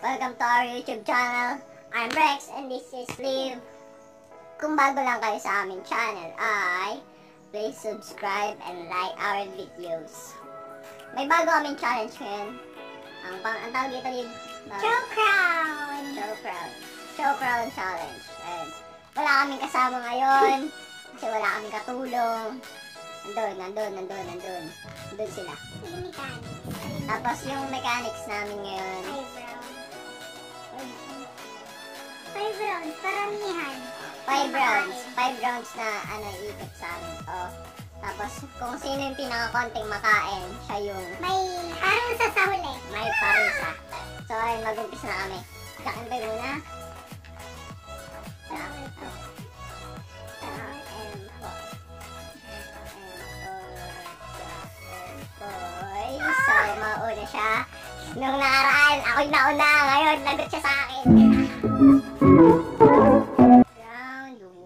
Welcome to our YouTube channel. I'm Rex and this is Liv. Kung bago lang kayo sa aming channel ay please subscribe and like our videos. May bago kaming challenge ngayon. Ang tawag dito Liv? Chow Crown! Chow Crown Challenge. And wala kaming kasama ngayon kasi wala kaming katulong. Nandun sila. Yung mechanics. Tapos yung mechanics namin ngayon. 5 rounds. Paramihan. 5 rounds na iikot sa amin to. Tapos kung sino yung pinaka-konting makain, siya yung May parusa sa huli. may parusa. So ayun, mag-umpis na kami. Kakantay muna. So, mauna siya. Nung nakaraan, ako'y nauna. Ngayon, lagot siya sa akin. Round 1.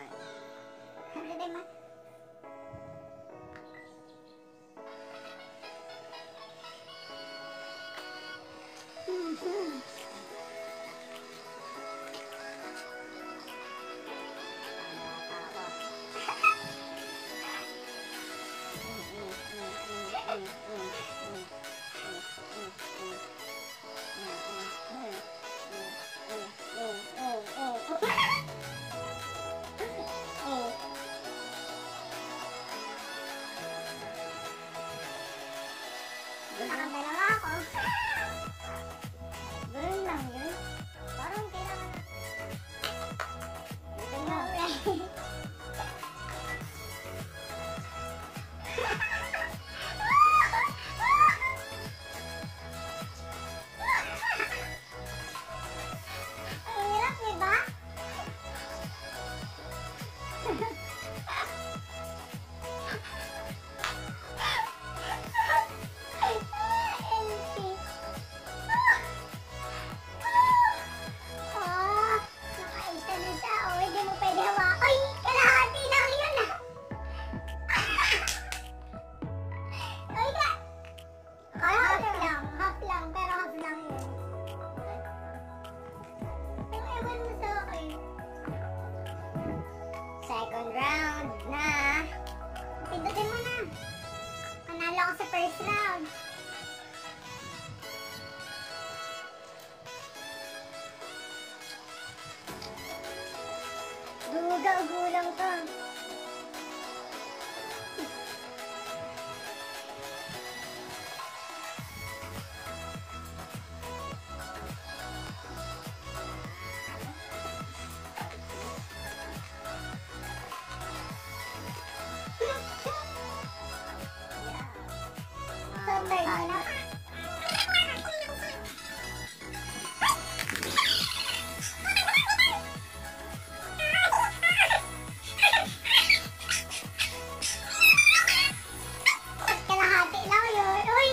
Nakadalawa ako. Ganun lang yun. Parang kailangan na. Ito mo. Ang hirap, diba? Second round na. Pindutin mo na. Panalo ako sa first round. Gulang ka. Turn mo na. Kalahati lang yun. Uy!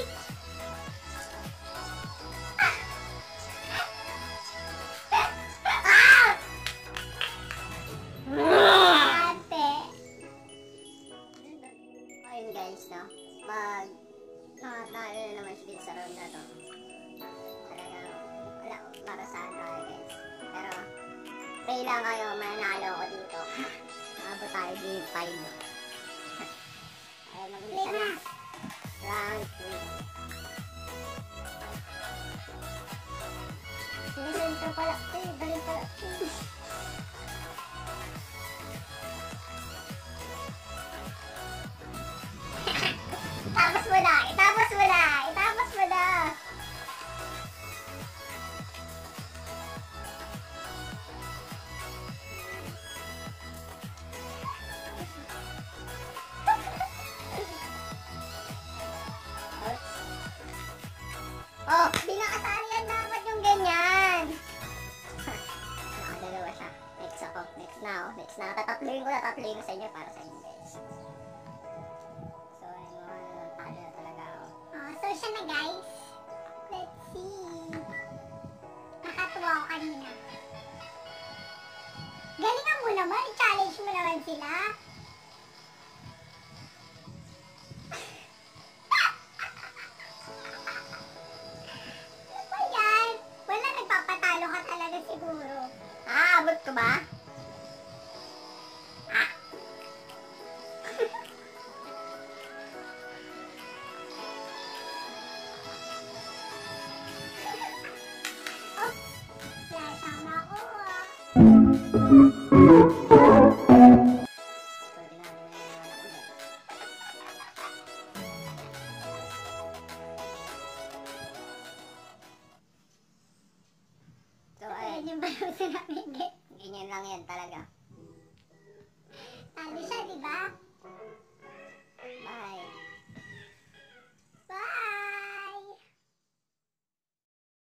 Ate. Ayun guys, no? Pag nakatalo na naman siya dito sa round na to. Talagang wala mabasahan tayo guys. Pero pray lang kayo, manalo ako dito. Nakabot tayo game 5. Ayun, mag-umpisa na. Round 3. Sinisentro pala. Galing pala. Itapos mo na! Oh, di nakasali yan dapat yung ganyan. Nakadalawa siya. Next ako. Next na. Tatatluin ko sa inyo para sa inyo guys. So, talo na talaga ako. So siya na guys. Let's see. Nakatuwa ako kanina. Galingan mo naman. I-challenge mo naman sila. Ano ba yan? Wala, So, ayun. Pwede ba yung sinabi? Ganyan lang yan talaga. Talo siya, di ba? Bye. Bye!